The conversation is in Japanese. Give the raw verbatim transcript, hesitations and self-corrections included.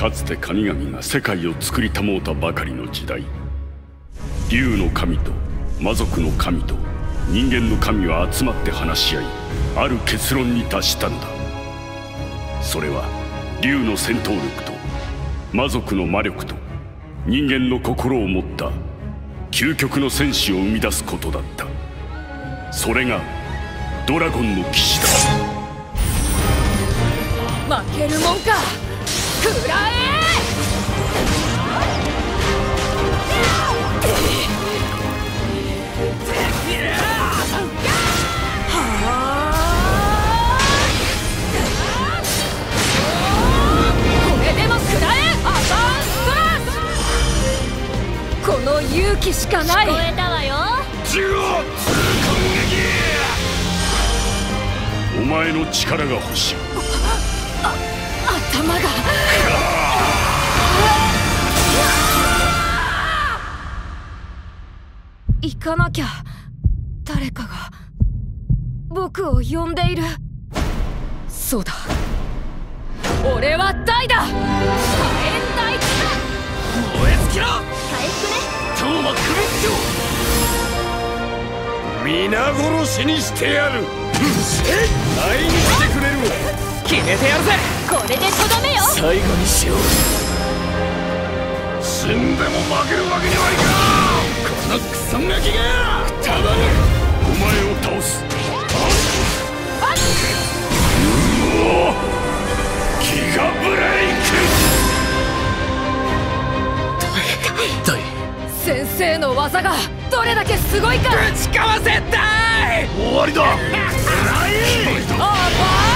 かつて神々が世界を作りたもうたばかりの時代、竜の神と魔族の神と人間の神は集まって話し合い、ある結論に達したのだ。それは竜の戦闘力と魔族の魔力と人間の心を持った究極の戦士を生み出すことだった。それがドラゴンの騎士だ。 負けるもんか、食らえ。これでも食らえ、アバンストラス。この勇気しかない。聞こえたわよ。 お前の力が欲しい。 あ、頭が行かなきゃ。誰かが僕を呼んでいる。そうだ、俺は大だ。火炎大地だ。 燃え尽きろ。 回復ね。 超真っ赤皆殺しにしてやる。会いに来てくれる。決めてやるぜ。 これでとどめよ。 最後にしよう。死んでも負けるわけにはいかん。このクソガキがくたばる。 お前を倒す。 あっ、 うお、ギガブレイク。大先生の技がどれだけすごいか。 ぶちかわせたい。終わりだ。 あば